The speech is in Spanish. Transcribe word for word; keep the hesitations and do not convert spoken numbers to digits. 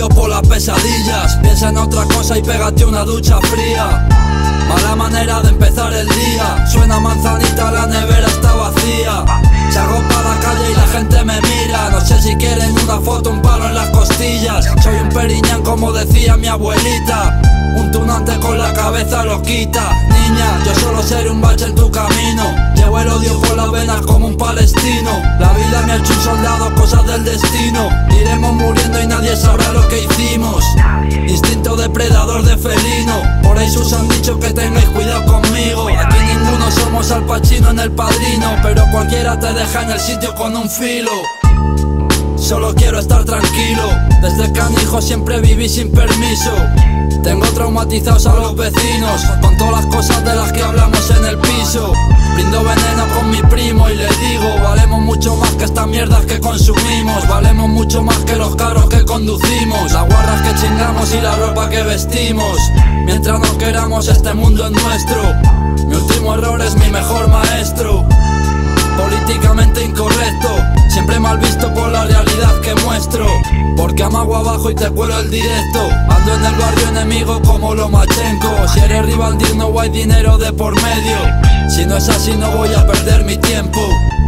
odio por las pesadillas. Piensa en otra cosa y pégate una ducha fría. Mala manera de empezar el día. Suena manzanita, la nevera está vacía. Salgo para la calle y la gente me mira. No sé si quieren una foto, un palo en las costillas. Soy un periñán como decía mi abuelita. Un tunante con la cabeza lo quita. Niña, yo solo seré un bache en tu camino. Llevo el odio por las venas como un palestino. La vida me ha hecho un soldado, cosas del destino. Iremos muriendo y nadie sabrá lo que hicimos. Instinto depredador de felino. Por ahí sus han dicho que tengáis cuidado conmigo. Aquí ninguno somos Al Pacino en El Padrino, pero cualquiera te deja en el sitio con un filo. Solo quiero estar tranquilo. Desde canijo siempre viví sin permiso. Tengo traumatizados a los vecinos con todas las cosas de las que hablamos en el piso. Brindo veneno con mi primo y le digo: valemos mucho más que estas mierdas que consumimos. Valemos mucho más que los carros que conducimos, las guarras que chingamos y la ropa que vestimos. Mientras no queramos, este mundo es nuestro. Mi último error es mi mejor maestro. Políticamente incorrecto, siempre mal visto por la realidad que muestro. Porque amago abajo y te cuelo el directo. Ando en el barrio enemigo como Lomachenko. Si eres rival digno o hay dinero de por medio. Si no es así no voy a perder mi tiempo.